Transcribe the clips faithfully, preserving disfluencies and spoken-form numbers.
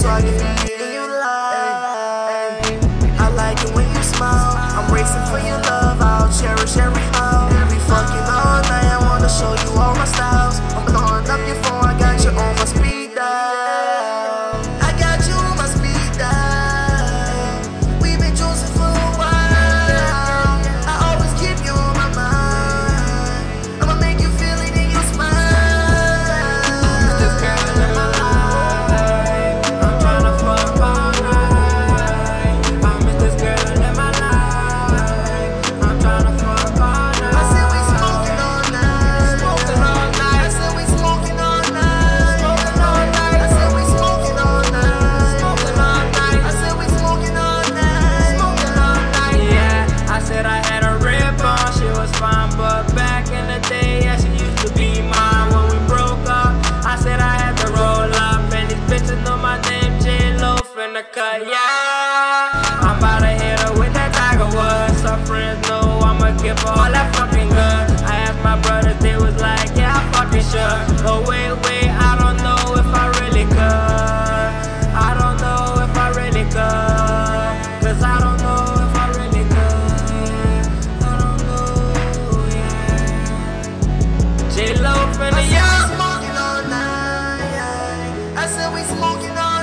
so I can be in your life. I like it when you smile. I'm racing for your love. I'll cherish every mile. We fucking all night. I wanna show you all my styles. I'm blowing up your phone. I got you on my speed dial. I got you on my speed dial. We've been juicing for a while. I always keep you on my mind. I'ma make you feel it in your smile. I'm this girl in my life. I'm tryna fuck all night. I miss this girl in my life. I'm tryna fuck all night. I said we smoking all night. Smoking all night. I said we smoking all night. Smoking all night. I said we smoking all night. Smoking all night. I said we smoking all night. Smoking all night. Yeah, I said I had a rib on. She was fine, but back in the day, yeah, she used to be mine. When we broke up, I said I had to roll up, and these bitches know my name, J-Lo finna cut. Yeah, I'm about to hit her with that Tiger Woods. Some friends know I'ma give her all that fucking good. I asked my brothers, they was like, yeah, I fucking should. But wait, wait, I don't know if I really could. I don't know if I really could. Cause I don't know if I really could. I don't know, yeah. J-Lo finna, I said yeah. we smoking all night. I said we smoking all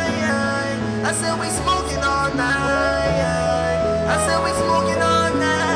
night. I said we smoking all night. I said we smoking all night.